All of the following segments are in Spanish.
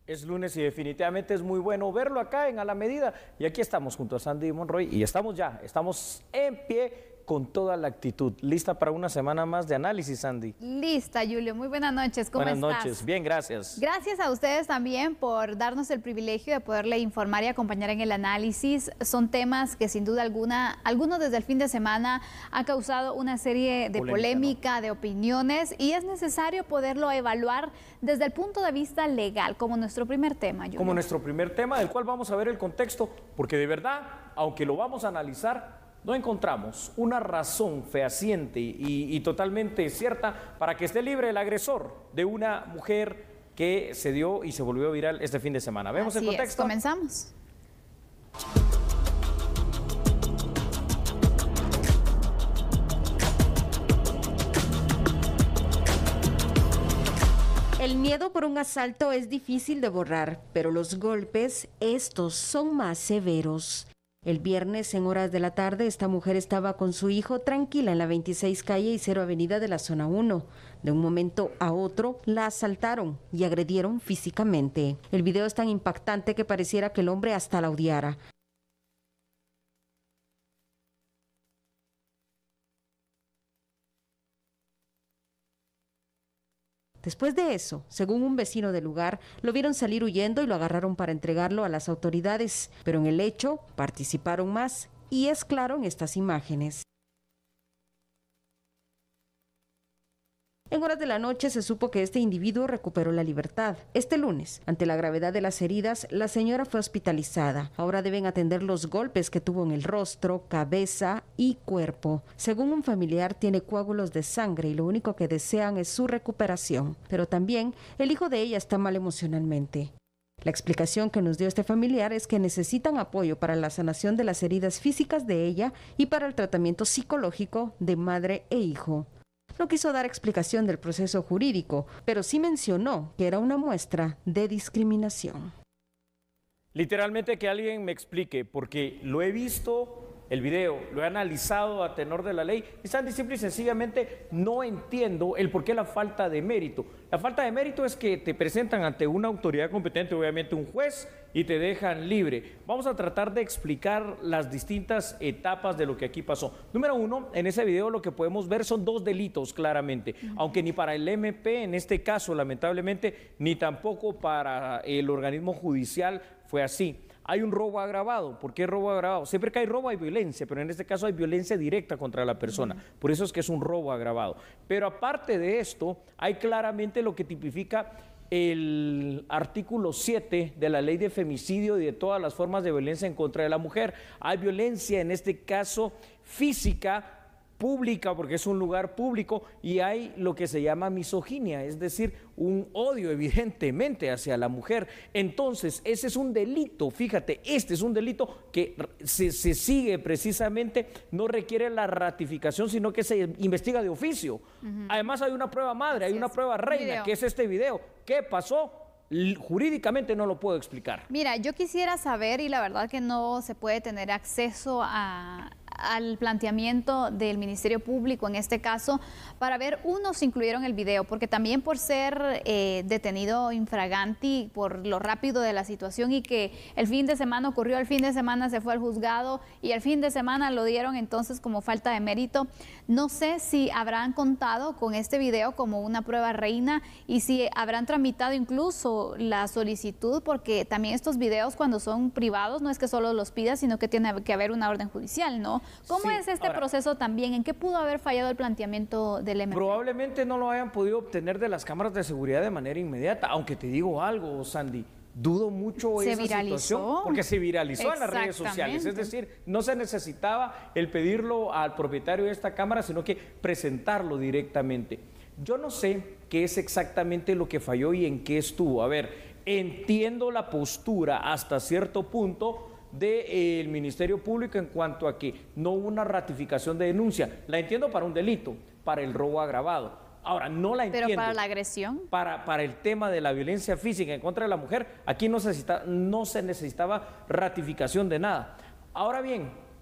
Es lunes y definitivamente es muy bueno verlo acá en A la Medida. Y aquí estamos junto a Sandy Monroy y estamos en pie con toda la actitud. ¿Lista para una semana más de análisis, Sandy? Lista, Julio. Muy buenas noches. ¿Cómo estás? Buenas noches. Bien, gracias. Gracias a ustedes también por darnos el privilegio de poderle informar y acompañar en el análisis. Son temas que sin duda alguna, algunos desde el fin de semana han causado una serie de polémica, ¿no? De opiniones, y es necesario poderlo evaluar desde el punto de vista legal, como nuestro primer tema, Julio. Como nuestro primer tema, del cual vamos a ver el contexto, porque de verdad, aunque lo vamos a analizar, no encontramos una razón fehaciente y totalmente cierta para que esté libre el agresor de una mujer que se dio y se volvió viral este fin de semana. ¿Vemos el contexto? Comenzamos. El miedo por un asalto es difícil de borrar, pero los golpes, estos son más severos. El viernes, en horas de la tarde, esta mujer estaba con su hijo tranquila en la 26 calle y 0 avenida de la zona 1. De un momento a otro, la asaltaron y agredieron físicamente. El video es tan impactante que pareciera que el hombre hasta la odiara. Después de eso, según un vecino del lugar, lo vieron salir huyendo y lo agarraron para entregarlo a las autoridades. Pero en el hecho participaron más, y es claro en estas imágenes. En horas de la noche se supo que este individuo recuperó la libertad. Este lunes, ante la gravedad de las heridas, la señora fue hospitalizada. Ahora deben atender los golpes que tuvo en el rostro, cabeza y cuerpo. Según un familiar, tiene coágulos de sangre y lo único que desean es su recuperación. Pero también el hijo de ella está mal emocionalmente. La explicación que nos dio este familiar es que necesitan apoyo para la sanación de las heridas físicas de ella y para el tratamiento psicológico de madre e hijo. No quiso dar explicación del proceso jurídico, pero sí mencionó que era una muestra de discriminación. Literalmente que alguien me explique, porque lo he visto, el video, lo he analizado a tenor de la ley, y Sandy, simple y sencillamente no entiendo el por qué la falta de mérito. La falta de mérito es que te presentan ante una autoridad competente, obviamente un juez, y te dejan libre. Vamos a tratar de explicar las distintas etapas de lo que aquí pasó. Número uno, en ese video lo que podemos ver son dos delitos claramente, aunque ni para el MP en este caso lamentablemente, ni tampoco para el organismo judicial fue así. Hay un robo agravado. ¿Por qué robo agravado? Siempre que hay robo hay violencia, pero en este caso hay violencia directa contra la persona. Por eso es que es un robo agravado. Pero aparte de esto, hay claramente lo que tipifica el artículo 7 de la ley de femicidio y de todas las formas de violencia en contra de la mujer. Hay violencia, en este caso física, pública, porque es un lugar público, y hay lo que se llama misoginia, es decir, un odio evidentemente hacia la mujer. Entonces, ese es un delito, fíjate, este es un delito que se sigue precisamente, no requiere la ratificación, sino que se investiga de oficio. Además hay una prueba madre, hay una prueba reina, que es este video. ¿Qué pasó? Jurídicamente no lo puedo explicar. Mira, yo quisiera saber, y la verdad que no se puede tener acceso al planteamiento del Ministerio Público en este caso, para ver, uno, si incluyeron el video, porque también por ser detenido infraganti, por lo rápido de la situación y que el fin de semana ocurrió, el fin de semana se fue al juzgado y el fin de semana lo dieron entonces como falta de mérito. No sé si habrán contado con este video como una prueba reina y si habrán tramitado incluso la solicitud, porque también estos videos cuando son privados no es que solo los pidas, sino que tiene que haber una orden judicial, ¿no? ¿Cómo es este proceso también? ¿En qué pudo haber fallado el planteamiento del MP? Probablemente no lo hayan podido obtener de las cámaras de seguridad de manera inmediata, aunque te digo algo, Sandy, dudo mucho esa situación, porque se viralizó en las redes sociales, es decir, no se necesitaba el pedirlo al propietario de esta cámara, sino que presentarlo directamente. Yo no sé qué es exactamente lo que falló y en qué estuvo. A ver, entiendo la postura hasta cierto punto del Ministerio Público en cuanto a que no hubo una ratificación de denuncia. La entiendo para un delito, para el robo agravado. Ahora, no la entiendo. Pero para la agresión. Para el tema de la violencia física en contra de la mujer, aquí no se necesitaba ratificación de nada. Ahora bien,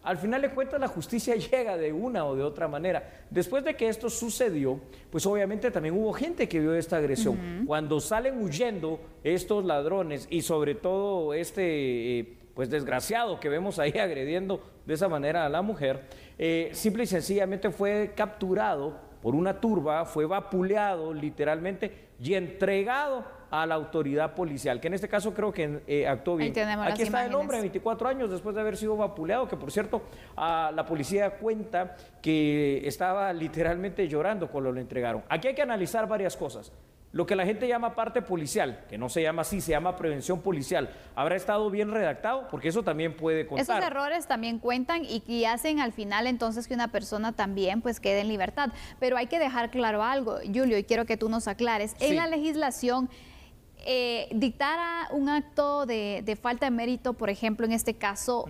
al final de cuentas la justicia llega de una o de otra manera. Después de que esto sucedió, pues obviamente también hubo gente que vio esta agresión. Cuando salen huyendo estos ladrones y sobre todo pues desgraciado que vemos ahí agrediendo de esa manera a la mujer, simple y sencillamente fue capturado por una turba, fue vapuleado literalmente y entregado a la autoridad policial, que en este caso creo que actuó bien. Aquí está el hombre de 24 años después de haber sido vapuleado, que por cierto la policía cuenta que estaba literalmente llorando cuando lo entregaron. Aquí hay que analizar varias cosas. Lo que la gente llama parte policial, que no se llama así, se llama prevención policial, ¿habrá estado bien redactado? Porque eso también puede contar. Esos errores también cuentan y hacen al final entonces que una persona también pues quede en libertad. Pero hay que dejar claro algo, Julio, y quiero que tú nos aclares. En la legislación, dictar un acto de falta de mérito, por ejemplo, en este caso,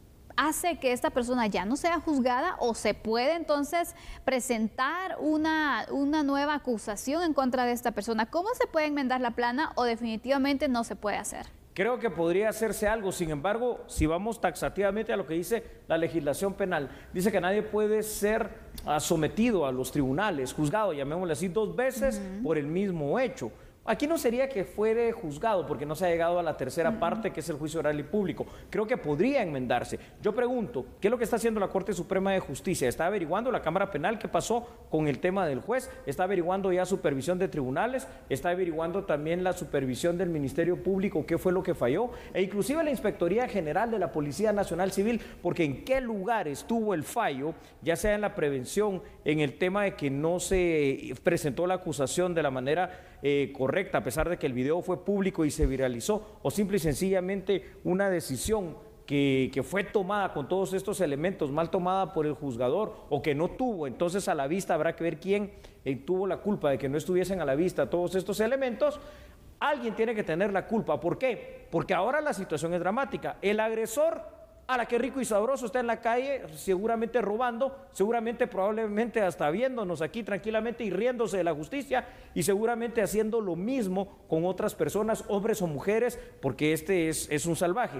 hace que esta persona ya no sea juzgada, o se puede entonces presentar una nueva acusación en contra de esta persona. ¿Cómo se puede enmendar la plana o definitivamente no se puede hacer? Creo que podría hacerse algo, sin embargo, si vamos taxativamente a lo que dice la legislación penal, dice que nadie puede ser sometido a los tribunales, juzgado, llamémosle así, 2 veces por el mismo hecho. Aquí no sería que fuere juzgado porque no se ha llegado a la tercera parte, que es el juicio oral y público. Creo que podría enmendarse. Yo pregunto, ¿qué es lo que está haciendo la Corte Suprema de Justicia? ¿Está averiguando la Cámara Penal qué pasó con el tema del juez? ¿Está averiguando ya supervisión de tribunales? ¿Está averiguando también la supervisión del Ministerio Público qué fue lo que falló? E inclusive la Inspectoría General de la Policía Nacional Civil, porque en qué lugar estuvo el fallo, ya sea en la prevención, en el tema de que no se presentó la acusación de la manera correcta, a pesar de que el video fue público y se viralizó, o simple y sencillamente una decisión que fue tomada con todos estos elementos, mal tomada por el juzgador, o que no tuvo. Entonces a la vista habrá que ver quién tuvo la culpa de que no estuviesen a la vista todos estos elementos. Alguien tiene que tener la culpa. ¿Por qué? Porque ahora la situación es dramática. El agresor, a la que rico y sabroso, está en la calle, seguramente robando, seguramente probablemente hasta viéndonos aquí tranquilamente y riéndose de la justicia, y seguramente haciendo lo mismo con otras personas, hombres o mujeres, porque este es un salvaje.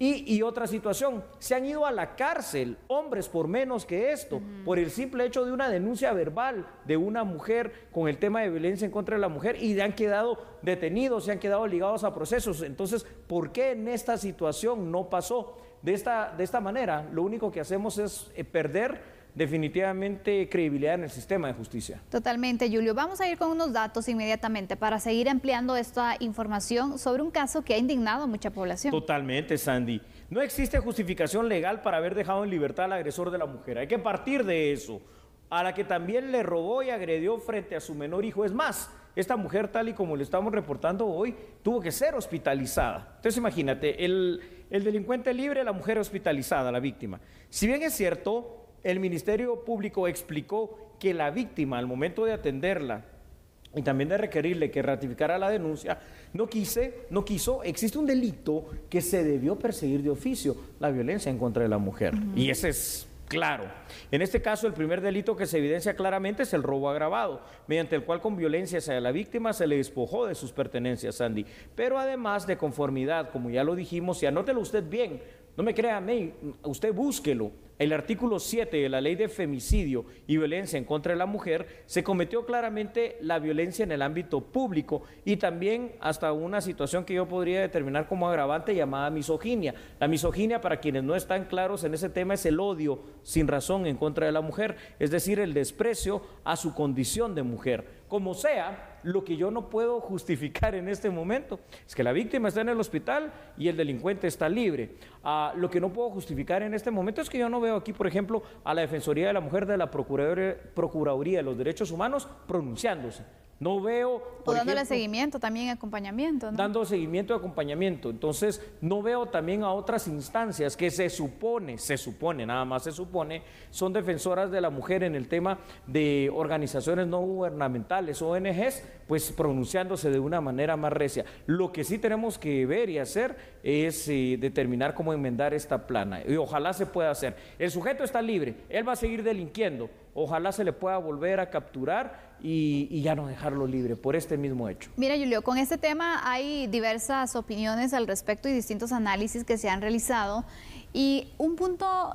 Y otra situación, se han ido a la cárcel hombres por menos que esto, por el simple hecho de una denuncia verbal de una mujer con el tema de violencia en contra de la mujer, y han quedado detenidos, se han quedado ligados a procesos. Entonces, ¿por qué en esta situación no pasó? De esta manera, lo único que hacemos es perder definitivamente credibilidad en el sistema de justicia. Totalmente, Julio. Vamos a ir con unos datos inmediatamente para seguir ampliando esta información sobre un caso que ha indignado a mucha población. Totalmente, Sandy. No existe justificación legal para haber dejado en libertad al agresor de la mujer. Hay que partir de eso. A la que también le robó y agredió frente a su menor hijo. Es más, esta mujer, tal y como le estamos reportando hoy, tuvo que ser hospitalizada. Entonces imagínate, el delincuente libre, la mujer hospitalizada, la víctima. Si bien es cierto, el Ministerio Público explicó que la víctima, al momento de atenderla y también de requerirle que ratificara la denuncia, no quiso, existe un delito que se debió perseguir de oficio, la violencia en contra de la mujer. Y ese es claro. En este caso, el primer delito que se evidencia claramente es el robo agravado, mediante el cual con violencia hacia la víctima se le despojó de sus pertenencias, Sandy. Pero además, de conformidad, como ya lo dijimos, y anótelo usted bien, no me crea a mí, usted búsquelo. El artículo 7 de la Ley de Femicidio y Violencia en contra de la Mujer, se cometió claramente la violencia en el ámbito público, y también hasta una situación que yo podría determinar como agravante llamada misoginia. La misoginia, para quienes no están claros en ese tema, es el odio sin razón en contra de la mujer, es decir, el desprecio a su condición de mujer. Como sea, lo que yo no puedo justificar en este momento es que la víctima está en el hospital y el delincuente está libre. Lo que no puedo justificar en este momento es que yo no veo aquí, por ejemplo, a la Defensoría de la Mujer de la Procuraduría de los Derechos Humanos pronunciándose. No veo... O dándole seguimiento, también acompañamiento, ¿no? Dando seguimiento y acompañamiento. Entonces, no veo también a otras instancias que se supone, nada más se supone, son defensoras de la mujer en el tema de organizaciones no gubernamentales, ONGs, pues pronunciándose de una manera más recia. Lo que sí tenemos que ver y hacer es determinar cómo enmendar esta plana. Y ojalá se pueda hacer. El sujeto está libre, él va a seguir delinquiendo. Ojalá se le pueda volver a capturar y ya no dejarlo libre por este mismo hecho. Mira, Julio, con este tema hay diversas opiniones al respecto y distintos análisis que se han realizado. Y un punto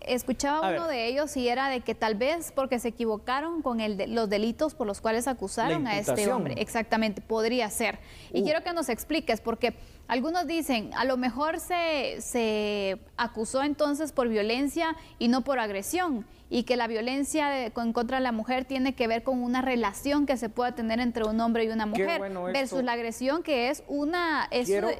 escuchaba uno de ellos y era de que tal vez porque se equivocaron con los delitos por los cuales acusaron a este hombre. Exactamente, podría ser. Y quiero que nos expliques, porque algunos dicen, a lo mejor se acusó entonces por violencia y no por agresión, y que la violencia en contra de la mujer tiene que ver con una relación que se pueda tener entre un hombre y una mujer, versus la agresión, que es una,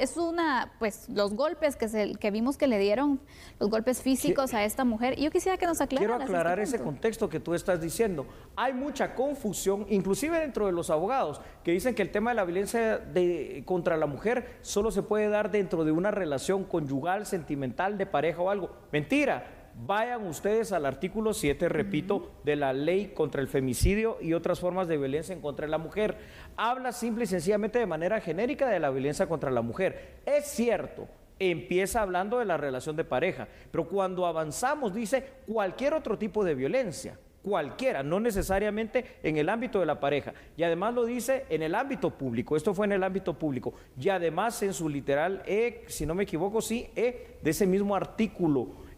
pues los golpes que vimos que le dieron, los golpes físicos a esta mujer. Y yo quisiera que nos aclararas. Quiero aclarar ese contexto que tú estás diciendo. Hay mucha confusión, inclusive dentro de los abogados, que dicen que el tema de la violencia contra la mujer solo se puede dar dentro de una relación conyugal, sentimental, de pareja o algo. Mentira. Vayan ustedes al artículo 7, repito, de la ley contra el femicidio y otras formas de violencia en contra de la mujer. Habla simple y sencillamente de manera genérica de la violencia contra la mujer. Es cierto, empieza hablando de la relación de pareja, pero cuando avanzamos dice cualquier otro tipo de violencia. Cualquiera, no necesariamente en el ámbito de la pareja, y además lo dice en el ámbito público. Esto fue en el ámbito público, y además en su literal si no me equivoco, de ese mismo artículo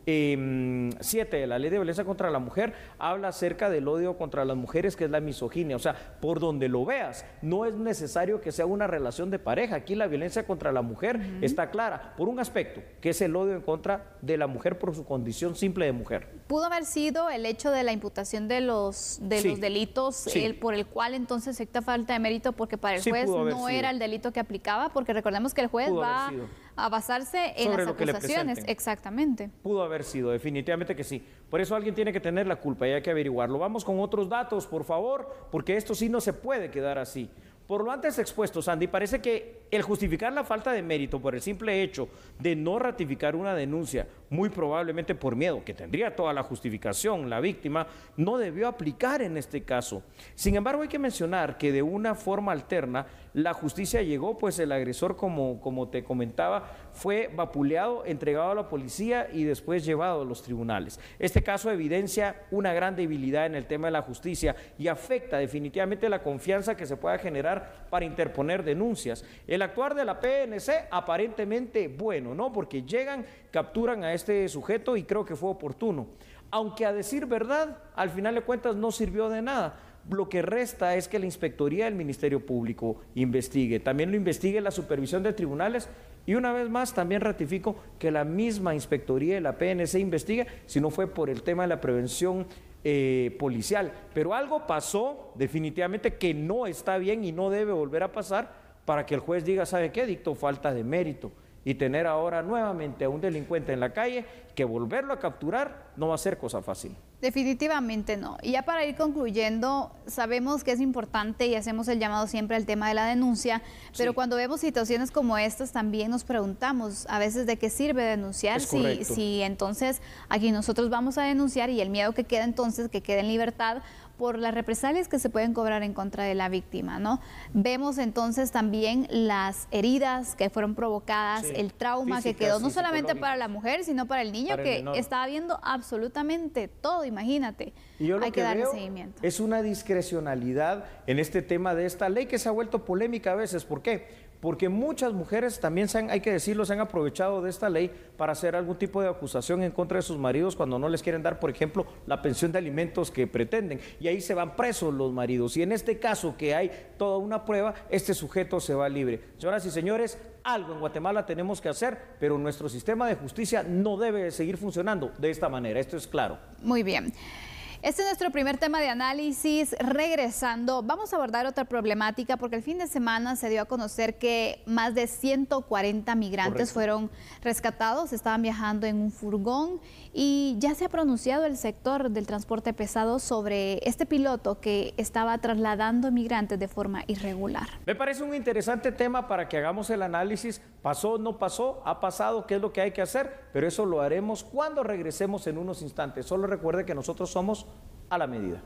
7 de la ley de violencia contra la mujer, habla acerca del odio contra las mujeres, que es la misoginia. O sea, por donde lo veas, no es necesario que sea una relación de pareja. Aquí la violencia contra la mujer está clara por un aspecto, que es el odio en contra de la mujer por su condición simple de mujer. ¿Pudo haber sido el hecho de la imputación de los delitos por el cual entonces se dicta falta de mérito, porque para el juez no era el delito que aplicaba? Porque recordemos que el juez va a basarse en las acusaciones. Exactamente. Pudo haber sido, definitivamente que sí. Por eso alguien tiene que tener la culpa y hay que averiguarlo. Vamos con otros datos, por favor, porque esto sí no se puede quedar así. Por lo antes expuesto, Sandy, parece que el justificar la falta de mérito por el simple hecho de no ratificar una denuncia, muy probablemente por miedo, que tendría toda la justificación la víctima, no debió aplicar en este caso. Sin embargo, hay que mencionar que de una forma alterna, la justicia llegó, pues el agresor, como te comentaba, fue vapuleado, entregado a la policía y después llevado a los tribunales. Este caso evidencia una gran debilidad en el tema de la justicia y afecta definitivamente la confianza que se pueda generar para interponer denuncias. El actuar de la PNC aparentemente bueno, ¿no? Porque llegan, capturan a este sujeto y creo que fue oportuno. Aunque a decir verdad, al final de cuentas no sirvió de nada. Lo que resta es que la Inspectoría del Ministerio Público investigue, también lo investigue la supervisión de tribunales y una vez más también ratifico que la misma Inspectoría de la PNC investigue si no fue por el tema de la prevención policial. Pero algo pasó definitivamente que no está bien y no debe volver a pasar para que el juez diga, ¿sabe qué? Dictó falta de mérito. Y tener ahora nuevamente a un delincuente en la calle, que volverlo a capturar no va a ser cosa fácil. Definitivamente no. Y ya para ir concluyendo, sabemos que es importante y hacemos el llamado siempre al tema de la denuncia, pero cuando vemos situaciones como estas también nos preguntamos a veces de qué sirve denunciar, si entonces aquí nosotros vamos a denunciar y el miedo que queda entonces que quede en libertad por las represalias que se pueden cobrar en contra de la víctima, ¿no? Vemos entonces también las heridas que fueron provocadas, el trauma que quedó no solamente para la mujer, sino para el niño, que estaba viendo absolutamente todo, imagínate. Y yo lo hay que darle veo seguimiento. Es una discrecionalidad en este tema de esta ley que se ha vuelto polémica a veces. ¿Por qué? Porque muchas mujeres también, hay que decirlo, se han aprovechado de esta ley para hacer algún tipo de acusación en contra de sus maridos cuando no les quieren dar, por ejemplo, la pensión de alimentos que pretenden. Y ahí se van presos los maridos. Y en este caso, que hay toda una prueba, este sujeto se va libre. Señoras y señores, algo en Guatemala tenemos que hacer, pero nuestro sistema de justicia no debe seguir funcionando de esta manera. Esto es claro. Muy bien. Este es nuestro primer tema de análisis. Regresando, vamos a abordar otra problemática porque el fin de semana se dio a conocer que más de 140 migrantes fueron rescatados, estaban viajando en un furgón y ya se ha pronunciado el sector del transporte pesado sobre este piloto que estaba trasladando migrantes de forma irregular. Me parece un interesante tema para que hagamos el análisis. ¿Pasó, no pasó? ¿Ha pasado? ¿Qué es lo que hay que hacer? Pero eso lo haremos cuando regresemos en unos instantes. Solo recuerde que nosotros somos a la medida.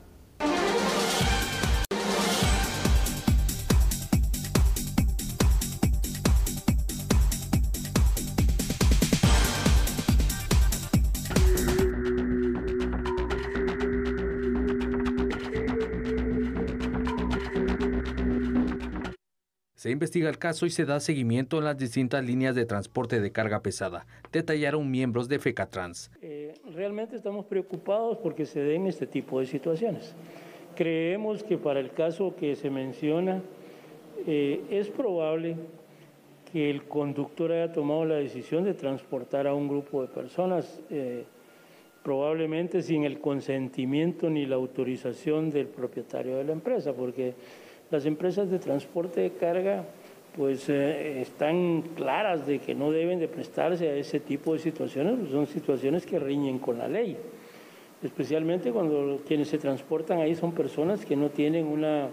Se investiga el caso y se da seguimiento en las distintas líneas de transporte de carga pesada, detallaron miembros de FECATRANS. Realmente estamos preocupados porque se den este tipo de situaciones. Creemos que para el caso que se menciona, es probable que el conductor haya tomado la decisión de transportar a un grupo de personas, probablemente sin el consentimiento ni la autorización del propietario de la empresa, porque las empresas de transporte de carga pues están claras de que no deben de prestarse a ese tipo de situaciones, pues son situaciones que riñen con la ley, especialmente cuando quienes se transportan ahí son personas que no tienen una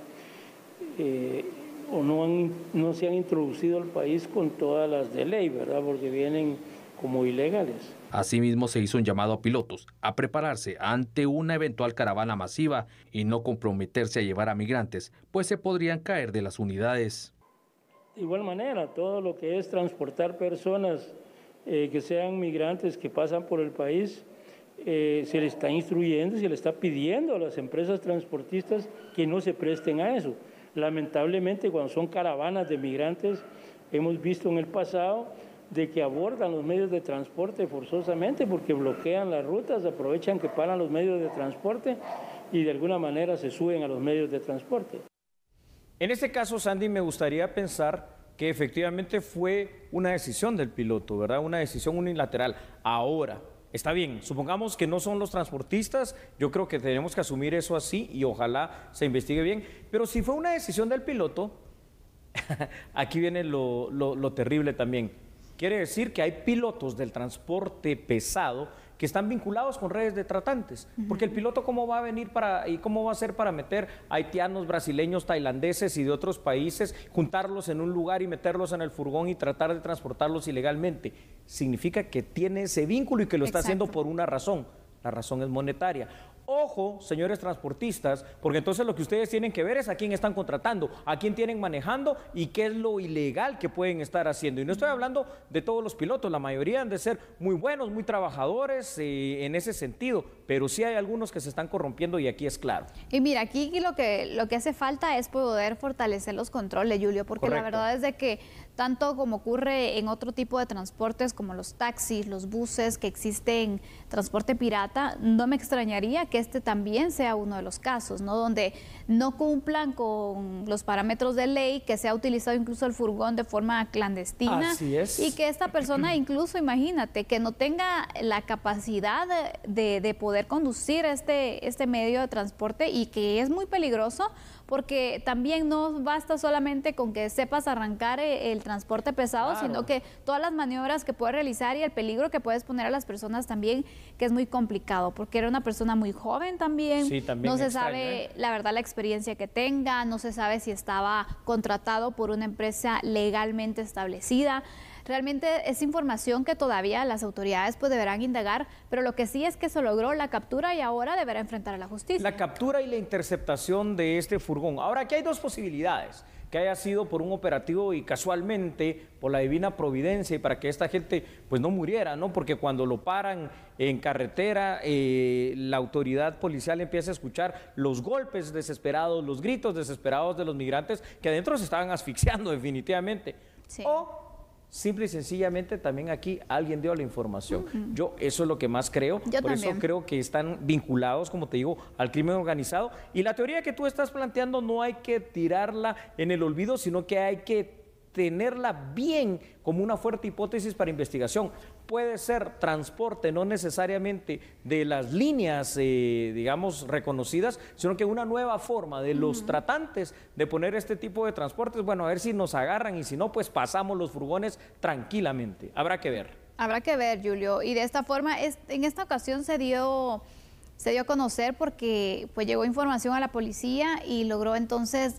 o no se han introducido al país con todas las de ley, ¿verdad? Porque vienen como ilegales. Asimismo, se hizo un llamado a pilotos a prepararse ante una eventual caravana masiva y no comprometerse a llevar a migrantes, pues se podrían caer de las unidades. De igual manera, todo lo que es transportar personas que sean migrantes que pasan por el país, se le está instruyendo y se le está pidiendo a las empresas transportistas que no se presten a eso. Lamentablemente, cuando son caravanas de migrantes, hemos visto en el pasado de que abordan los medios de transporte forzosamente porque bloquean las rutas, aprovechan que paran los medios de transporte y de alguna manera se suben a los medios de transporte. En este caso, Sandy, me gustaría pensar que efectivamente fue una decisión del piloto, ¿verdad? Una decisión unilateral. Ahora, está bien, supongamos que no son los transportistas, yo creo que tenemos que asumir eso así y ojalá se investigue bien, pero si fue una decisión del piloto, aquí viene lo terrible también. Quiere decir que hay pilotos del transporte pesado que están vinculados con redes de tratantes, porque el piloto cómo va a venir y cómo va a hacer para meter haitianos, brasileños, tailandeses y de otros países, juntarlos en un lugar y meterlos en el furgón y tratar de transportarlos ilegalmente. Significa que tiene ese vínculo y que lo está haciendo por una razón. La razón es monetaria. Ojo, señores transportistas, porque entonces lo que ustedes tienen que ver es a quién están contratando, a quién tienen manejando y qué es lo ilegal que pueden estar haciendo. Y no estoy hablando de todos los pilotos, la mayoría han de ser muy buenos, muy trabajadores en ese sentido, pero sí hay algunos que se están corrompiendo y aquí es claro. Y mira, aquí lo que hace falta es poder fortalecer los controles, Julio, porque la verdad es de que tanto como ocurre en otro tipo de transportes como los taxis, los buses, que existen transporte pirata, no me extrañaría que este también sea uno de los casos, ¿no? Donde no cumplan con los parámetros de ley, que sea utilizado incluso el furgón de forma clandestina. Así es. Y que esta persona incluso, imagínate, que no tenga la capacidad de poder conducir este medio de transporte y que es muy peligroso, porque también no basta solamente con que sepas arrancar el transporte pesado, sino que todas las maniobras que puedes realizar y el peligro que puedes poner a las personas también, que es muy complicado, porque era una persona muy joven también, sí, también no se sabe la verdad la experiencia que tenga, no se sabe si estaba contratado por una empresa legalmente establecida. Realmente es información que todavía las autoridades pues deberán indagar, pero lo que sí es que se logró la captura y ahora deberá enfrentar a la justicia. La captura y la interceptación de este furgón. Ahora, aquí hay dos posibilidades: que haya sido por un operativo y casualmente por la divina providencia y para que esta gente pues no muriera, ¿no? Porque cuando lo paran en carretera, la autoridad policial empieza a escuchar los golpes desesperados, los gritos desesperados de los migrantes que adentro se estaban asfixiando definitivamente. Sí. O simple y sencillamente también aquí alguien dio la información. Yo eso es lo que más creo. Por eso creo que están vinculados, como te digo, al crimen organizado. Y la teoría que tú estás planteando no hay que tirarla en el olvido, sino que hay que tenerla bien como una fuerte hipótesis para investigación. Puede ser transporte, no necesariamente de las líneas, digamos, reconocidas, sino que una nueva forma de los tratantes de poner este tipo de transportes. Bueno, a ver si nos agarran y si no, pues pasamos los furgones tranquilamente. Habrá que ver. Habrá que ver, Julio. Y de esta forma, en esta ocasión se dio a conocer porque pues llegó información a la policía y logró entonces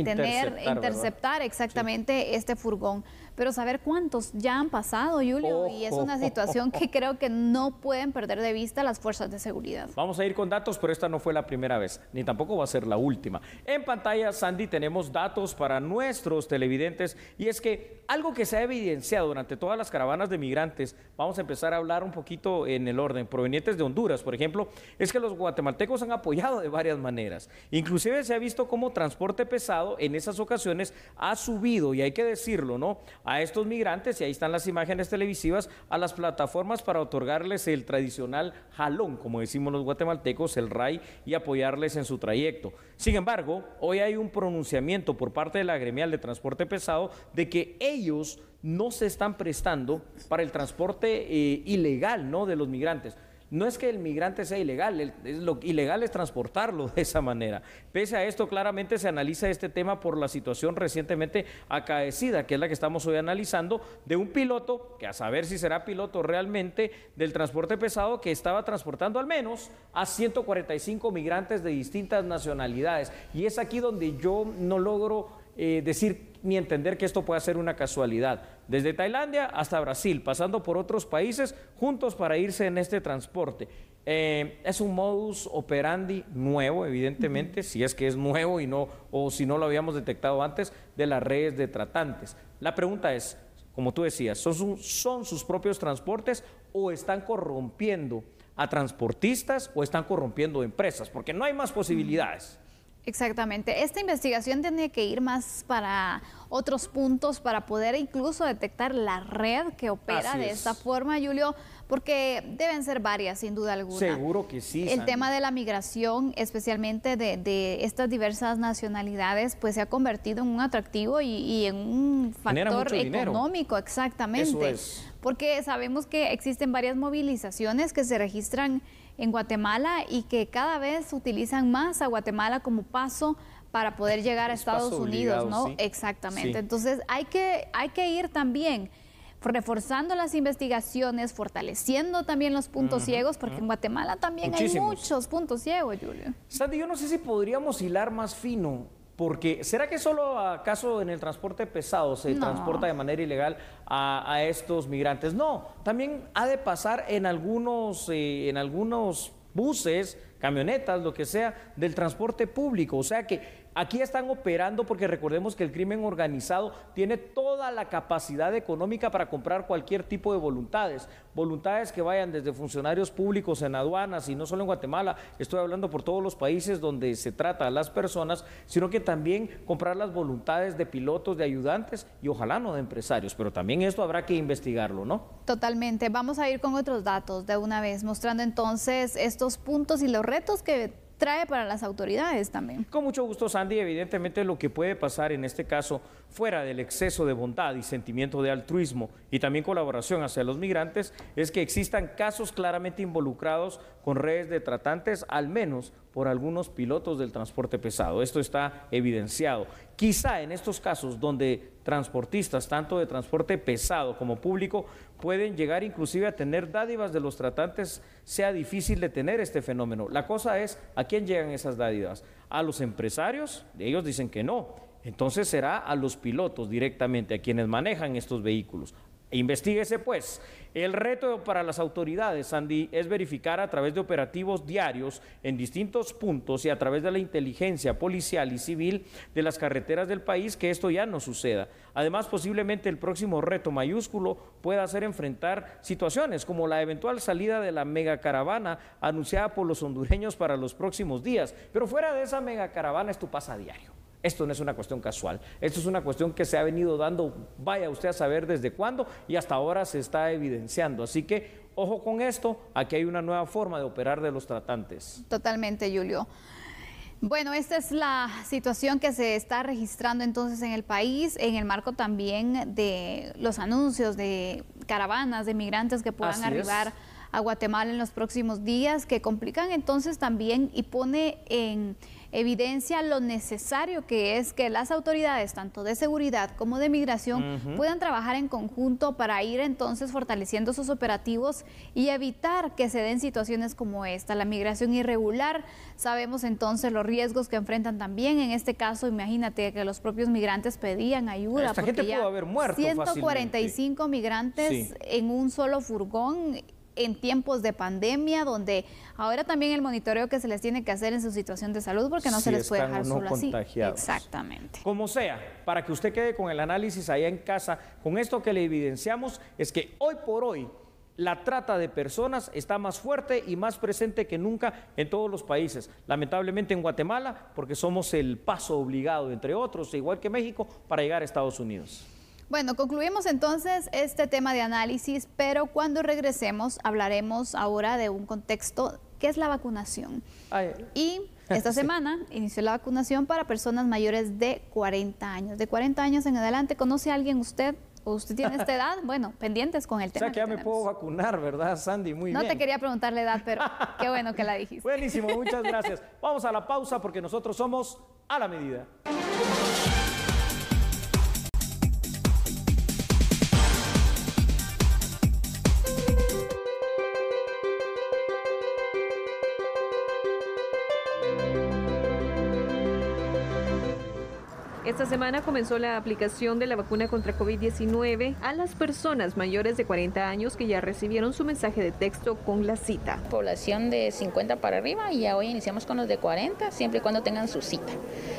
interceptar exactamente este furgón. Pero saber cuántos ya han pasado, Julio, y es una situación que creo que no pueden perder de vista las fuerzas de seguridad. Vamos a ir con datos, pero esta no fue la primera vez, ni tampoco va a ser la última. En pantalla, Sandy, tenemos datos para nuestros televidentes, y es que algo que se ha evidenciado durante todas las caravanas de migrantes, vamos a empezar a hablar un poquito en el orden, provenientes de Honduras, por ejemplo, es que los guatemaltecos han apoyado de varias maneras. Inclusive se ha visto cómo transporte pesado en esas ocasiones ha subido, y hay que decirlo, ¿no?, a estos migrantes, y ahí están las imágenes televisivas, a las plataformas para otorgarles el tradicional jalón, como decimos los guatemaltecos, el RAI, y apoyarles en su trayecto. Sin embargo, hoy hay un pronunciamiento por parte de la gremial de transporte pesado de que ellos no se están prestando para el transporte ilegal, ¿no?, de los migrantes. No es que el migrante sea ilegal, lo ilegal es transportarlo de esa manera. Pese a esto, claramente se analiza este tema por la situación recientemente acaecida, que es la que estamos hoy analizando, de un piloto, que a saber si será piloto realmente, del transporte pesado, que estaba transportando al menos a 145 migrantes de distintas nacionalidades. Y es aquí donde yo no logro decir ni entender que esto pueda ser una casualidad. Desde Tailandia hasta Brasil, pasando por otros países, juntos para irse en este transporte. Es un modus operandi nuevo, evidentemente, si es que es nuevo y no, o si no lo habíamos detectado antes, de las redes de tratantes. La pregunta es, como tú decías, ¿son sus propios transportes o están corrompiendo a transportistas o están corrompiendo empresas? Porque no hay más posibilidades. Exactamente. Esta investigación tiene que ir más para otros puntos para poder incluso detectar la red que opera de esta forma, Julio, porque deben ser varias, sin duda alguna. Seguro que sí, El tema de la migración, especialmente de estas diversas nacionalidades, pues se ha convertido en un atractivo y en un factor económico, exactamente. Eso es. Porque sabemos que existen varias movilizaciones que se registran en Guatemala y que cada vez utilizan más a Guatemala como paso para poder llegar a Estados Unidos, ¿no? ¿sí? Exactamente. Sí. Entonces hay que ir también reforzando las investigaciones, fortaleciendo también los puntos ciegos, porque en Guatemala también hay muchos puntos ciegos, Julio. Sandy, yo no sé si podríamos hilar más fino, porque ¿será que solo acaso en el transporte pesado se transporta de manera ilegal a estos migrantes? No, también ha de pasar en algunos buses, camionetas, lo que sea, del transporte público. O sea que aquí están operando, porque recordemos que el crimen organizado tiene toda la capacidad económica para comprar cualquier tipo de voluntades que vayan desde funcionarios públicos en aduanas, y no solo en Guatemala, estoy hablando por todos los países donde se trata a las personas, sino que también comprar las voluntades de pilotos, de ayudantes y ojalá no de empresarios, pero también esto habrá que investigarlo, ¿no? Totalmente. Vamos a ir con otros datos de una vez, mostrando entonces estos puntos y los retos que trae para las autoridades también. Con mucho gusto, Sandy. Evidentemente lo que puede pasar en este caso, fuera del exceso de bondad y sentimiento de altruismo y también colaboración hacia los migrantes, es que existan casos claramente involucrados con redes de tratantes, al menos por algunos pilotos del transporte pesado. Esto está evidenciado. Quizá en estos casos donde transportistas, tanto de transporte pesado como público, pueden llegar inclusive a tener dádivas de los tratantes, sea difícil detener este fenómeno. La cosa es, ¿a quién llegan esas dádivas? ¿A los empresarios? Ellos dicen que no. Entonces será a los pilotos directamente, a quienes manejan estos vehículos. Investíguese pues. El reto para las autoridades, Sandy, es verificar a través de operativos diarios en distintos puntos y a través de la inteligencia policial y civil de las carreteras del país que esto ya no suceda. Además, posiblemente el próximo reto mayúsculo pueda ser enfrentar situaciones como la eventual salida de la megacaravana anunciada por los hondureños para los próximos días. Pero fuera de esa megacaravana, esto pasa a diario. Esto no es una cuestión casual, esto es una cuestión que se ha venido dando, vaya usted a saber desde cuándo, y hasta ahora se está evidenciando. Así que, ojo con esto, aquí hay una nueva forma de operar de los tratantes. Totalmente, Julio. Bueno, esta es la situación que se está registrando entonces en el país, en el marco también de los anuncios de caravanas de migrantes que puedan arribar a Guatemala en los próximos días, que complican entonces también y pone en evidencia lo necesario que es que las autoridades, tanto de seguridad como de migración, puedan trabajar en conjunto para ir entonces fortaleciendo sus operativos y evitar que se den situaciones como esta. La migración irregular, sabemos entonces los riesgos que enfrentan también. En este caso, imagínate que los propios migrantes pedían ayuda. Esta gente pudo haber muerto 145 migrantes en un solo furgón, en tiempos de pandemia, donde ahora también el monitoreo que se les tiene que hacer en su situación de salud, porque no se les puede dejar solo así. Exactamente. Como sea, para que usted quede con el análisis allá en casa, con esto que le evidenciamos, es que hoy por hoy la trata de personas está más fuerte y más presente que nunca en todos los países. Lamentablemente en Guatemala, porque somos el paso obligado, entre otros, igual que México, para llegar a Estados Unidos. Bueno, concluimos entonces este tema de análisis, pero cuando regresemos hablaremos ahora de un contexto que es la vacunación. Y esta semana inició la vacunación para personas mayores de 40 años. De 40 años en adelante, ¿conoce a alguien usted? ¿O usted tiene esta edad? Bueno, pendientes con el tema. O sea que ya me puedo vacunar, ¿verdad, Sandy? Muy bien. No te quería preguntar la edad, pero qué bueno que la dijiste. Buenísimo, muchas gracias. Vamos a la pausa porque nosotros somos a la medida. Esta semana comenzó la aplicación de la vacuna contra COVID-19 a las personas mayores de 40 años que ya recibieron su mensaje de texto con la cita. Población de 50 para arriba y ya hoy iniciamos con los de 40, siempre y cuando tengan su cita.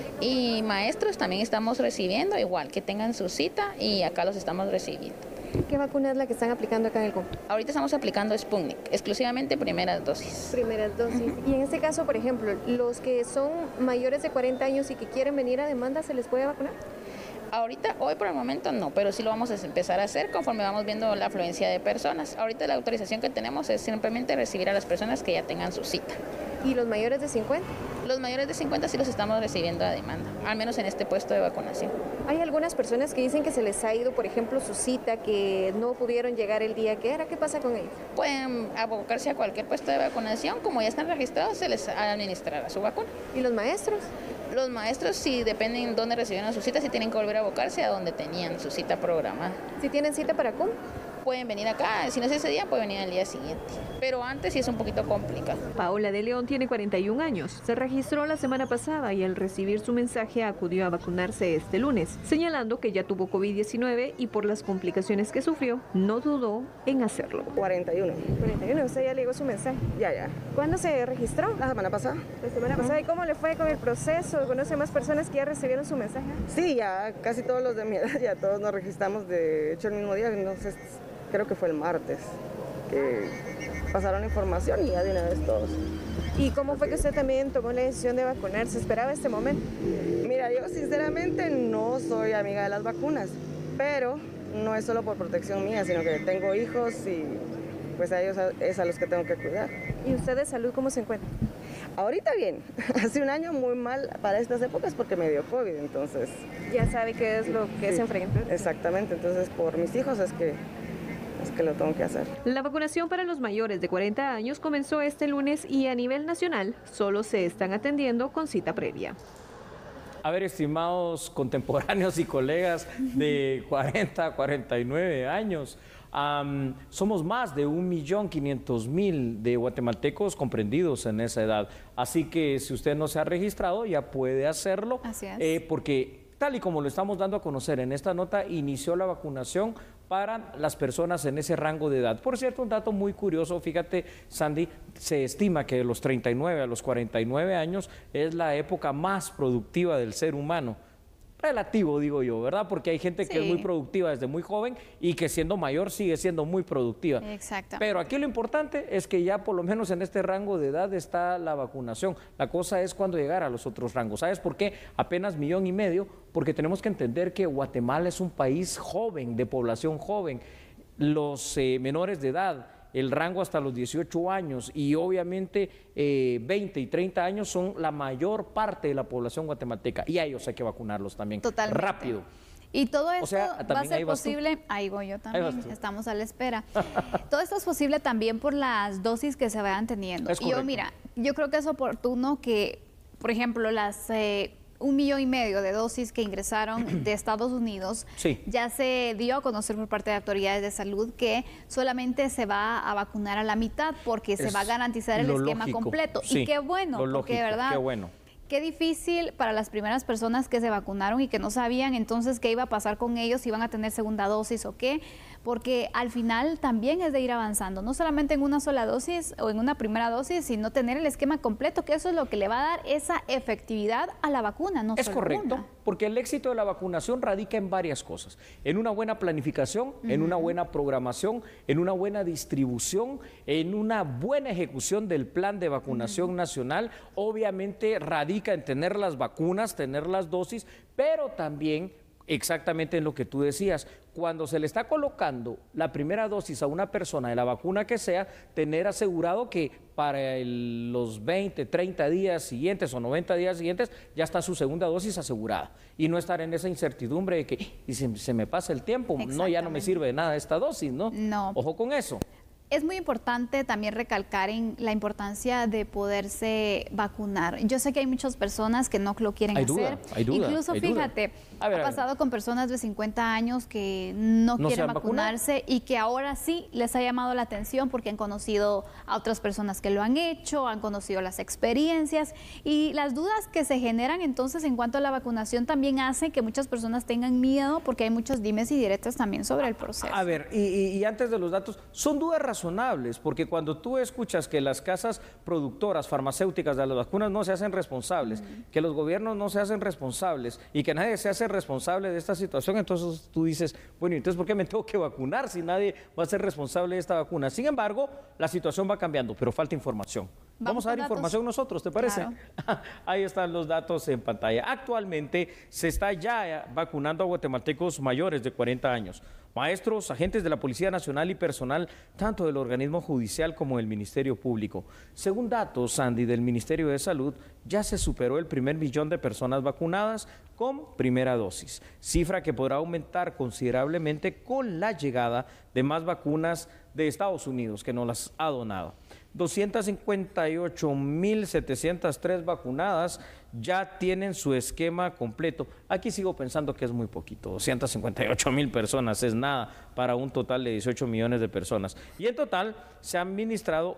Y maestros también estamos recibiendo, igual que tengan su cita y acá los estamos recibiendo. ¿Qué vacuna es la que están aplicando acá en el COM? Ahorita estamos aplicando Sputnik, exclusivamente primeras dosis. Primeras dosis. Y en este caso, por ejemplo, los que son mayores de 40 años y que quieren venir a demanda, ¿se les puede vacunar? Ahorita, hoy por el momento no, pero sí lo vamos a empezar a hacer conforme vamos viendo la afluencia de personas. Ahorita la autorización que tenemos es simplemente recibir a las personas que ya tengan su cita. ¿Y los mayores de 50? Los mayores de 50 sí los estamos recibiendo a demanda, al menos en este puesto de vacunación. Hay algunas personas que dicen que se les ha ido, por ejemplo, su cita, que no pudieron llegar el día que era. ¿Qué pasa con ellos? Pueden abocarse a cualquier puesto de vacunación, como ya están registrados, se les administrará su vacuna. ¿Y los maestros? Los maestros, si dependen dónde recibieron su cita, si tienen que volver a abocarse a donde tenían su cita programada. Si tienen cita para CUM, pueden venir acá, si no es ese día, pueden venir al día siguiente. Pero antes sí es un poquito complicado. Paola de León tiene 41 años. Se registró la semana pasada y al recibir su mensaje acudió a vacunarse este lunes, señalando que ya tuvo COVID-19 y por las complicaciones que sufrió, no dudó en hacerlo. 41. 41, usted ya le llegó su mensaje. Ya. ¿Cuándo se registró? La semana pasada. La semana pasada. ¿Y cómo le fue con el proceso? ¿Conoce más personas que ya recibieron su mensaje? Sí, ya casi todos los de mi edad, ya todos nos registramos, de hecho el mismo día, entonces creo que fue el martes que pasaron la información y ya de una vez todos. ¿Y cómo fue que usted también tomó la decisión de vacunarse? ¿Esperaba este momento? Mira, yo sinceramente no soy amiga de las vacunas, pero no es solo por protección mía, sino que tengo hijos y pues a ellos es a los que tengo que cuidar. ¿Y usted de salud cómo se encuentra? Ahorita bien, hace un año muy mal para estas épocas porque me dio COVID, entonces... Ya sabe qué es lo que se enfrenta. Exactamente, entonces por mis hijos es que lo tengo que hacer. La vacunación para los mayores de 40 años comenzó este lunes y a nivel nacional solo se están atendiendo con cita previa. A ver, estimados contemporáneos y colegas de 40 a 49 años, somos más de 1.500.000 de guatemaltecos comprendidos en esa edad. Así que si usted no se ha registrado, ya puede hacerlo. Así es. Porque tal y como lo estamos dando a conocer en esta nota, inició la vacunación para las personas en ese rango de edad. Por cierto, un dato muy curioso, fíjate, Sandy, se estima que de los 39 a los 49 años es la época más productiva del ser humano. Relativo, digo yo, ¿verdad? Porque hay gente que es muy productiva desde muy joven y que siendo mayor sigue siendo muy productiva. Exacto. Pero aquí lo importante es que ya por lo menos en este rango de edad está la vacunación. La cosa es cuando llegar a los otros rangos. ¿Sabes por qué? Apenas 1,5 millones, porque tenemos que entender que Guatemala es un país joven, de población joven. Los menores de edad, el rango hasta los 18 años y obviamente 20 y 30 años son la mayor parte de la población guatemalteca y a ellos hay que vacunarlos también. Totalmente. Rápido. Y todo esto va a ser vas tú. posible, ahí voy yo también, estamos a la espera. Todo esto es posible también por las dosis que se vayan teniendo. Es correcto. Yo creo que es oportuno que, por ejemplo, las 1,5 millones de dosis que ingresaron de Estados Unidos, ya se dio a conocer por parte de autoridades de salud que solamente se va a vacunar a la mitad porque se va a garantizar el esquema completo. Sí, y qué bueno, porque de verdad... Qué bueno. Qué difícil para las primeras personas que se vacunaron y que no sabían entonces qué iba a pasar con ellos, si iban a tener segunda dosis o qué, porque al final también es de ir avanzando, no solamente en una sola dosis o en una primera dosis, sino tener el esquema completo, que eso es lo que le va a dar esa efectividad a la vacuna. No es correcto. porque el éxito de la vacunación radica en varias cosas, en una buena planificación, en una buena programación, en una buena distribución, en una buena ejecución del plan de vacunación nacional. Obviamente radica en tener las vacunas, tener las dosis, pero también exactamente en lo que tú decías, cuando se le está colocando la primera dosis a una persona de la vacuna que sea, tener asegurado que para los 20, 30 días siguientes o 90 días siguientes ya está su segunda dosis asegurada y no estar en esa incertidumbre de que y se me pasa el tiempo, no, ya no me sirve de nada esta dosis, ¿no? No. Ojo con eso. Es muy importante también recalcar en la importancia de poderse vacunar. Yo sé que hay muchas personas que no lo quieren hacer. Hay duda. Incluso, fíjate, ha pasado con personas de 50 años que no quieren vacunarse y que ahora sí les ha llamado la atención porque han conocido a otras personas que lo han hecho, han conocido las experiencias y las dudas que se generan entonces en cuanto a la vacunación también hace que muchas personas tengan miedo porque hay muchos dimes y diretes también sobre el proceso. A ver, y antes de los datos, son dudas razonables, porque cuando tú escuchas que las casas productoras farmacéuticas de las vacunas no se hacen responsables, que los gobiernos no se hacen responsables y que nadie se hace responsable de esta situación, entonces tú dices, bueno, entonces ¿por qué me tengo que vacunar si nadie va a ser responsable de esta vacuna? Sin embargo, la situación va cambiando, pero falta información. Vamos a dar información nosotros, ¿te parece? Claro. Ahí están los datos en pantalla. Actualmente se está ya vacunando a guatemaltecos mayores de 40 años, maestros, agentes de la Policía Nacional y personal tanto del organismo judicial como del Ministerio Público. Según datos, Sandy, del Ministerio de Salud, ya se superó el 1.000.000 de personas vacunadas con primera dosis, cifra que podrá aumentar considerablemente con la llegada de más vacunas de Estados Unidos, que nos las ha donado. 258.703 vacunadas ya tienen su esquema completo. Aquí sigo pensando que es muy poquito, 258.000 personas es nada para un total de 18 millones de personas. Y en total se han administrado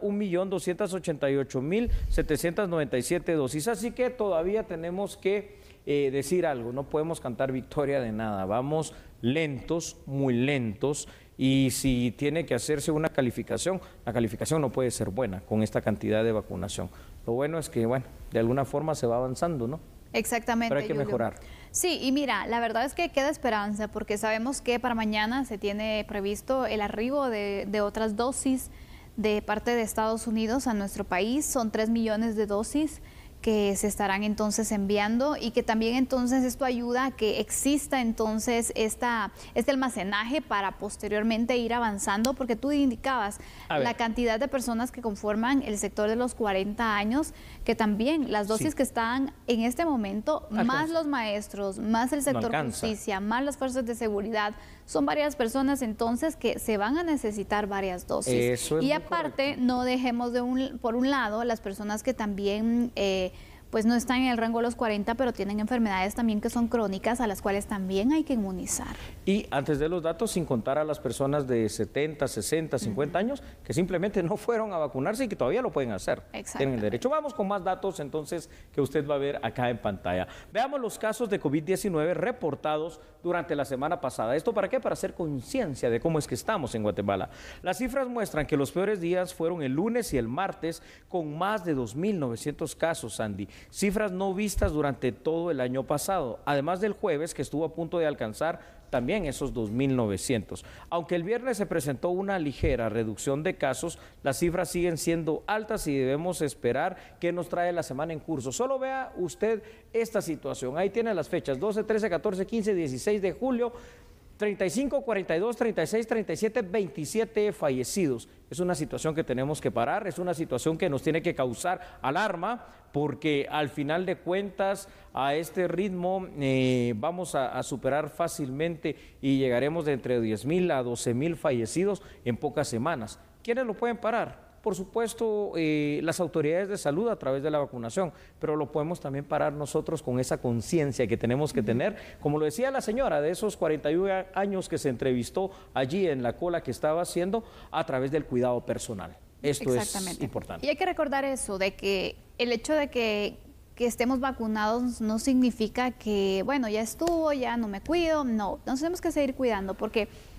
1.288.797 dosis, así que todavía tenemos que decir algo, no podemos cantar victoria de nada, vamos lentos, muy lentos. Y si tiene que hacerse una calificación, la calificación no puede ser buena con esta cantidad de vacunación. Lo bueno es que, bueno, de alguna forma se va avanzando, ¿no? Exactamente, pero hay que mejorar. Sí, y mira, la verdad es que queda esperanza porque sabemos que para mañana se tiene previsto el arribo de otras dosis de parte de Estados Unidos a nuestro país. Son 3 millones de dosis que se estarán entonces enviando y que también entonces esto ayuda a que exista entonces este almacenaje para posteriormente ir avanzando, porque tú indicabas la cantidad de personas que conforman el sector de los 40 años, que también las dosis que están en este momento, más los maestros, más el sector justicia, más las fuerzas de seguridad, son varias personas entonces que se van a necesitar varias dosis. Eso es y aparte, no dejemos por un lado las personas que también pues no están en el rango de los 40, pero tienen enfermedades también que son crónicas, a las cuales también hay que inmunizar. Y antes de los datos, sin contar a las personas de 70, 60, 50 años, que simplemente no fueron a vacunarse y que todavía lo pueden hacer. Tienen el derecho. Vamos con más datos entonces que usted va a ver acá en pantalla. Veamos los casos de COVID-19 reportados durante la semana pasada. ¿Esto para qué? Para hacer conciencia de cómo es que estamos en Guatemala. Las cifras muestran que los peores días fueron el lunes y el martes, con más de 2.900 casos, Andy. Cifras no vistas durante todo el año pasado, además del jueves, que estuvo a punto de alcanzar también esos 2.900. Aunque el viernes se presentó una ligera reducción de casos, las cifras siguen siendo altas y debemos esperar qué nos trae la semana en curso. Solo vea usted esta situación. Ahí tiene las fechas: 12, 13, 14, 15, 16 de julio. 35, 42, 36, 37, 27 fallecidos. Es una situación que tenemos que parar, es una situación que nos tiene que causar alarma, porque al final de cuentas a este ritmo vamos a superar fácilmente y llegaremos de entre 10.000 a 12.000 fallecidos en pocas semanas. ¿Quiénes lo pueden parar? Por supuesto, las autoridades de salud a través de la vacunación, pero lo podemos también parar nosotros con esa conciencia que tenemos que tener, como lo decía la señora de esos 41 años que se entrevistó allí en la cola que estaba haciendo, a través del cuidado personal. Esto es importante. Y hay que recordar eso, de que el hecho de que estemos vacunados no significa que, bueno, ya estuvo, ya no me cuido. No, nos tenemos que seguir cuidando, porque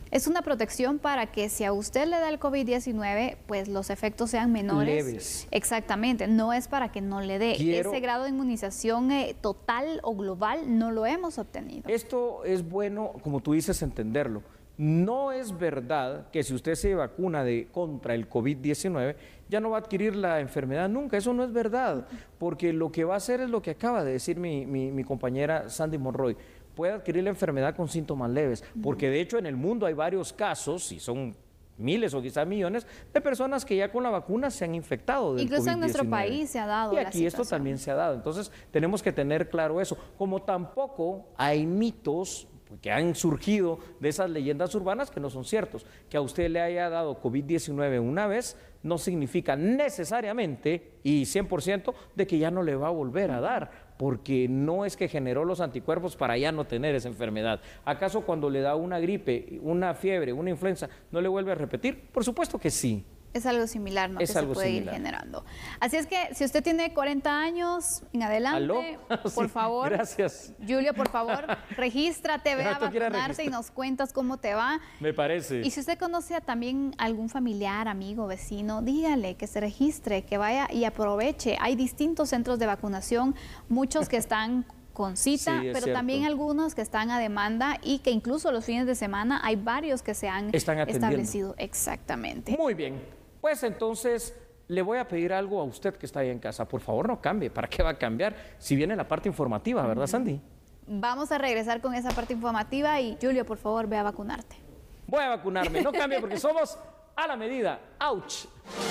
Es una protección para que si a usted le da el COVID-19, pues los efectos sean menores. Leves. Exactamente, no es para que no le dé. Ese grado de inmunización total o global no lo hemos obtenido. Esto es bueno, como tú dices, entenderlo. No es verdad que si usted se vacuna contra el COVID-19 ya no va a adquirir la enfermedad nunca. Eso no es verdad, porque lo que va a hacer es lo que acaba de decir mi compañera Sandy Monroy. Puede adquirir la enfermedad con síntomas leves, porque de hecho en el mundo hay varios casos, y son miles o quizás millones, de personas que ya con la vacuna se han infectado del Incluso COVID-19. en nuestro país se ha dado Y la aquí esto situación. también se ha dado. Entonces tenemos que tener claro eso. Como tampoco hay mitos que han surgido de esas leyendas urbanas que no son ciertos. Que a usted le haya dado COVID-19 una vez no significa necesariamente y 100% de que ya no le va a volver a dar, porque no es que generó los anticuerpos para ya no tener esa enfermedad. ¿Acaso cuando le da una gripe, una fiebre, una influenza, no le vuelve a repetir? Por supuesto que sí. Es algo similar, ¿no? Es que algo se puede similar. ir generando. Así es que si usted tiene 40 años en adelante, ¿Aló? por Sí, favor, gracias. Julio, por favor, regístrate, ve a Esto quiere vacunarte y registrar. nos cuentas cómo te va. Me parece. Y si usted conoce a también algún familiar, amigo, vecino, dígale que se registre, que vaya y aproveche. Hay distintos centros de vacunación, muchos que están con cita, Sí, es pero cierto. también algunos que están a demanda y que incluso los fines de semana hay varios que se han Están atendiendo. establecido. Exactamente. Muy bien. Pues entonces le voy a pedir algo a usted que está ahí en casa. Por favor, no cambie. ¿Para qué va a cambiar? Si viene la parte informativa, ¿verdad, Sandy? Vamos a regresar con esa parte informativa y Julio, por favor, ve a vacunarte. Voy a vacunarme. No cambie porque somos a la medida. ¡Auch!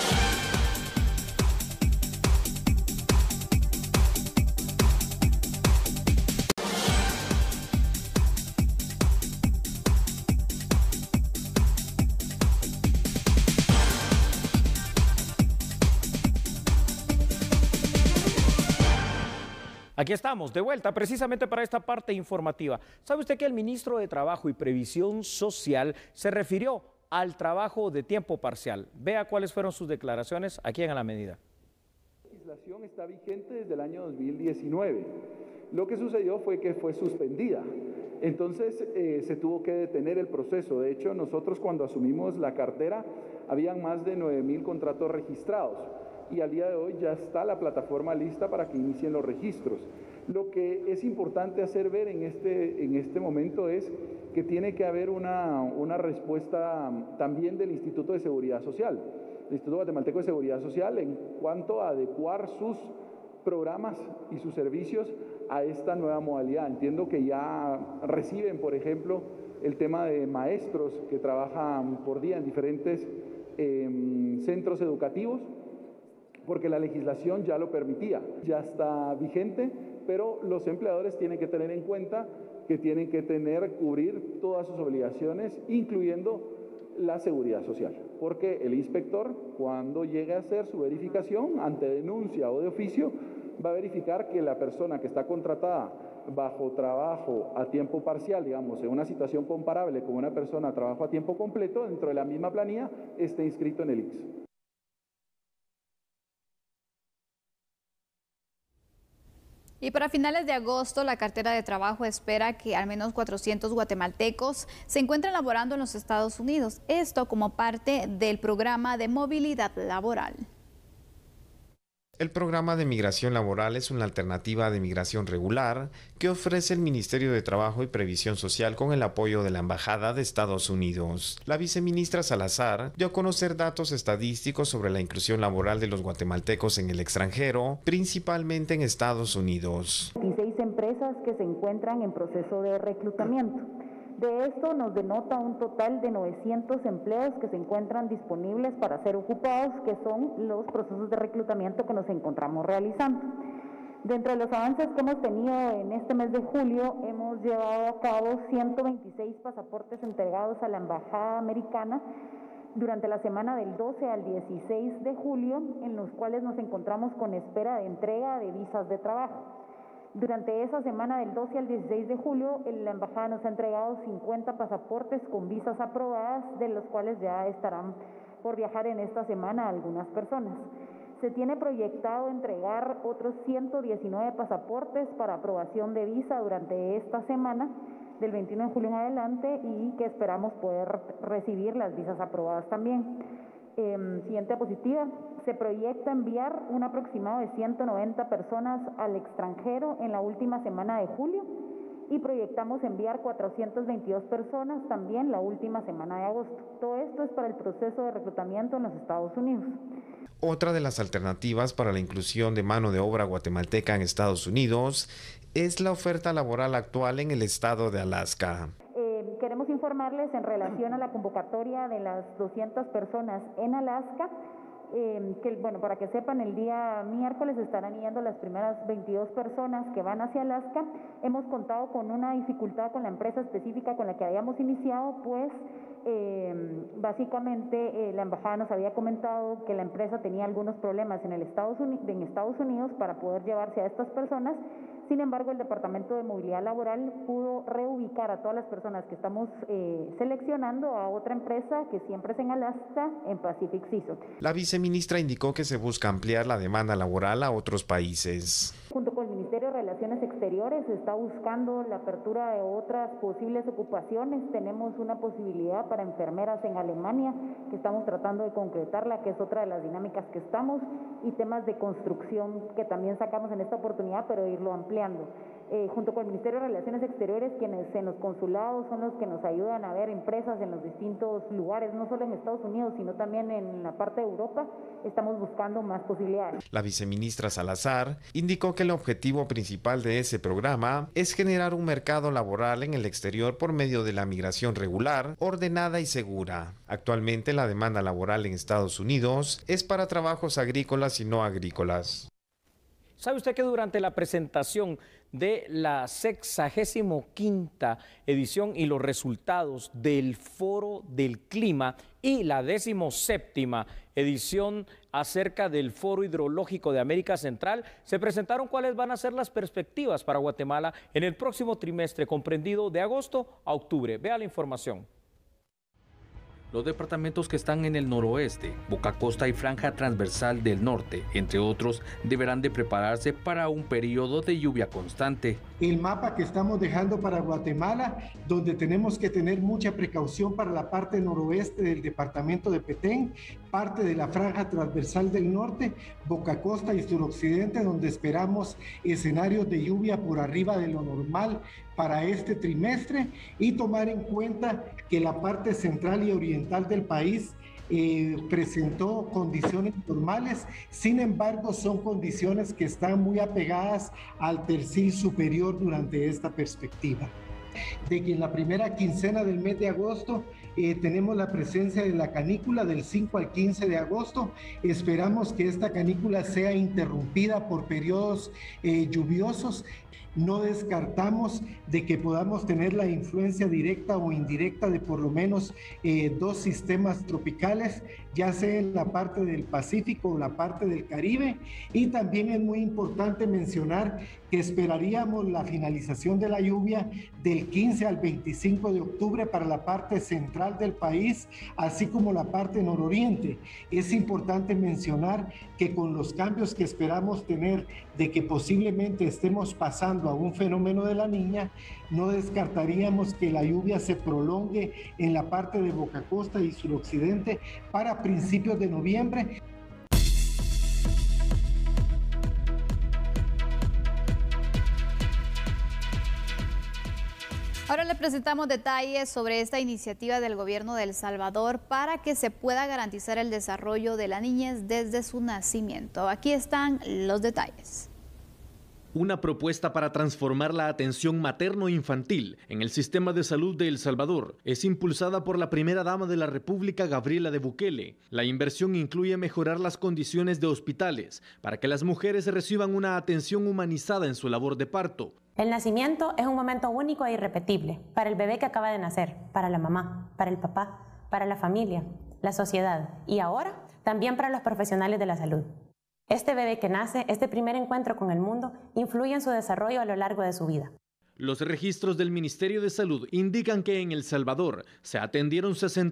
Aquí estamos, de vuelta, precisamente para esta parte informativa. ¿Sabe usted que el ministro de Trabajo y Previsión Social se refirió al trabajo de tiempo parcial? Vea cuáles fueron sus declaraciones aquí en A la Medida. La legislación está vigente desde el año 2019. Lo que sucedió fue que fue suspendida. Entonces se tuvo que detener el proceso. De hecho, nosotros cuando asumimos la cartera, habían más de 9.000 contratos registrados. Y al día de hoy ya está la plataforma lista para que inicien los registros. Lo que es importante hacer ver en este momento es que tiene que haber una respuesta también del Instituto de Seguridad Social, el Instituto Guatemalteco de Seguridad Social, en cuanto a adecuar sus programas y sus servicios a esta nueva modalidad. Entiendo que ya reciben, por ejemplo, el tema de maestros que trabajan por día en diferentes centros educativos, porque la legislación ya lo permitía, ya está vigente, pero los empleadores tienen que tener en cuenta que tienen que cubrir todas sus obligaciones, incluyendo la seguridad social, porque el inspector, cuando llegue a hacer su verificación ante denuncia o de oficio, va a verificar que la persona que está contratada bajo trabajo a tiempo parcial, digamos, en una situación comparable con una persona a trabajo a tiempo completo, dentro de la misma planilla, esté inscrito en el ICS. Y para finales de agosto, la cartera de trabajo espera que al menos 400 guatemaltecos se encuentren laborando en los Estados Unidos. Esto como parte del programa de movilidad laboral. El programa de migración laboral es una alternativa de migración regular que ofrece el Ministerio de Trabajo y Previsión Social con el apoyo de la Embajada de Estados Unidos. La viceministra Salazar dio a conocer datos estadísticos sobre la inclusión laboral de los guatemaltecos en el extranjero, principalmente en Estados Unidos. 16 empresas que se encuentran en proceso de reclutamiento. De esto nos denota un total de 900 empleos que se encuentran disponibles para ser ocupados, que son los procesos de reclutamiento que nos encontramos realizando. Dentro de los avances que hemos tenido en este mes de julio, hemos llevado a cabo 126 pasaportes entregados a la Embajada Americana durante la semana del 12 al 16 de julio, en los cuales nos encontramos con espera de entrega de visas de trabajo. Durante esa semana del 12 al 16 de julio, la Embajada nos ha entregado 50 pasaportes con visas aprobadas, de los cuales ya estarán por viajar en esta semana algunas personas. Se tiene proyectado entregar otros 119 pasaportes para aprobación de visa durante esta semana, del 21 de julio en adelante y que esperamos poder recibir las visas aprobadas también. Siguiente diapositiva. Se proyecta enviar un aproximado de 190 personas al extranjero en la última semana de julio y proyectamos enviar 422 personas también la última semana de agosto. Todo esto es para el proceso de reclutamiento en los Estados Unidos. Otra de las alternativas para la inclusión de mano de obra guatemalteca en Estados Unidos es la oferta laboral actual en el estado de Alaska. Queremos informarles en relación a la convocatoria de las 200 personas en Alaska, que bueno, para que sepan, el día miércoles estarán yendo las primeras 22 personas que van hacia Alaska. Hemos contado con una dificultad con la empresa específica con la que habíamos iniciado, pues básicamente la embajada nos había comentado que la empresa tenía algunos problemas en Estados Unidos para poder llevarse a estas personas. Sin embargo, el Departamento de Movilidad Laboral pudo reubicar a todas las personas que estamos seleccionando a otra empresa que siempre es en Alaska, en Pacific CISO. La viceministra indicó que se busca ampliar la demanda laboral a otros países. Junto con el Ministerio de Relaciones Exteriores se está buscando la apertura de otras posibles ocupaciones. Tenemos una posibilidad para enfermeras en Alemania que estamos tratando de concretarla, que es otra de las dinámicas que estamos, y temas de construcción que también sacamos en esta oportunidad, pero irlo ampliando. Junto con el Ministerio de Relaciones Exteriores, quienes en los consulados son los que nos ayudan a ver empresas en los distintos lugares, no solo en Estados Unidos, sino también en la parte de Europa, estamos buscando más posibilidades. La viceministra Salazar indicó que el objetivo principal de ese programa es generar un mercado laboral en el exterior por medio de la migración regular, ordenada y segura. Actualmente la demanda laboral en Estados Unidos es para trabajos agrícolas y no agrícolas. ¿Sabe usted que durante la presentación de la 65ª edición y los resultados del Foro del Clima y la 17ª edición acerca del Foro Hidrológico de América Central, se presentaron cuáles van a ser las perspectivas para Guatemala en el próximo trimestre comprendido de agosto a octubre? Vea la información. Los departamentos que están en el noroeste, Boca Costa y Franja Transversal del Norte, entre otros, deberán de prepararse para un periodo de lluvia constante. El mapa que estamos dejando para Guatemala, donde tenemos que tener mucha precaución para la parte noroeste del departamento de Petén, parte de la Franja Transversal del Norte, Boca Costa y suroccidente, donde esperamos escenarios de lluvia por arriba de lo normal para este trimestre, y tomar en cuenta que la parte central y oriental del país presentó condiciones normales. Sin embargo, son condiciones que están muy apegadas al tercio superior durante esta perspectiva. De que en la primera quincena del mes de agosto tenemos la presencia de la canícula del 5 al 15 de agosto. Esperamos que esta canícula sea interrumpida por periodos lluviosos. No descartamos de que podamos tener la influencia directa o indirecta de por lo menos 2 sistemas tropicales, ya sea en la parte del Pacífico o la parte del Caribe. Y también es muy importante mencionar que esperaríamos la finalización de la lluvia del 15 al 25 de octubre para la parte central del país, así como la parte nororiente. Es importante mencionar que con los cambios que esperamos tener de que posiblemente estemos pasando a un fenómeno de la Niña, no descartaríamos que la lluvia se prolongue en la parte de Boca Costa y suroccidente para principios de noviembre. Ahora le presentamos detalles sobre esta iniciativa del gobierno de El Salvador para que se pueda garantizar el desarrollo de la niñez desde su nacimiento. Aquí están los detalles. Una propuesta para transformar la atención materno-infantil en el sistema de salud de El Salvador es impulsada por la primera dama de la República, Gabriela de Bukele. La inversión incluye mejorar las condiciones de hospitales para que las mujeres reciban una atención humanizada en su labor de parto. El nacimiento es un momento único e irrepetible para el bebé que acaba de nacer, para la mamá, para el papá, para la familia, la sociedad y ahora también para los profesionales de la salud. Este bebé que nace, este primer encuentro con el mundo, influye en su desarrollo a lo largo de su vida. Los registros del Ministerio de Salud indican que en El Salvador se atendieron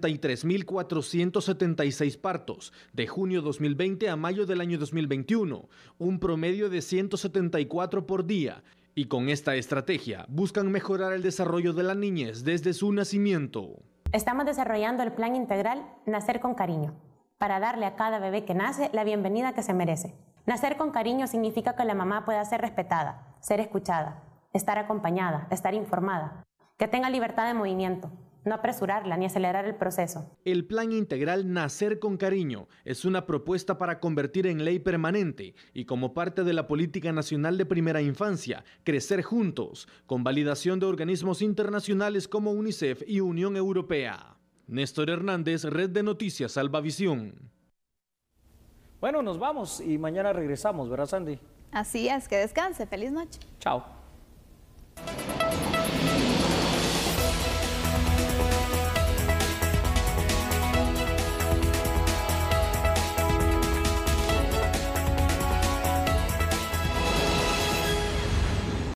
63.476 partos de junio 2020 a mayo del año 2021, un promedio de 174 por día. Y con esta estrategia buscan mejorar el desarrollo de la niñez desde su nacimiento. Estamos desarrollando el plan integral Nacer con Cariño, para darle a cada bebé que nace la bienvenida que se merece. Nacer con cariño significa que la mamá pueda ser respetada, ser escuchada, estar acompañada, estar informada, que tenga libertad de movimiento, no apresurarla ni acelerar el proceso. El Plan Integral Nacer con Cariño es una propuesta para convertir en ley permanente y como parte de la Política Nacional de Primera Infancia, Crecer Juntos, con validación de organismos internacionales como UNICEF y Unión Europea. Néstor Hernández, Red de Noticias Salvavisión. Bueno, nos vamos y mañana regresamos, ¿verdad, Sandy? Así es, que descanse. Feliz noche. Chao.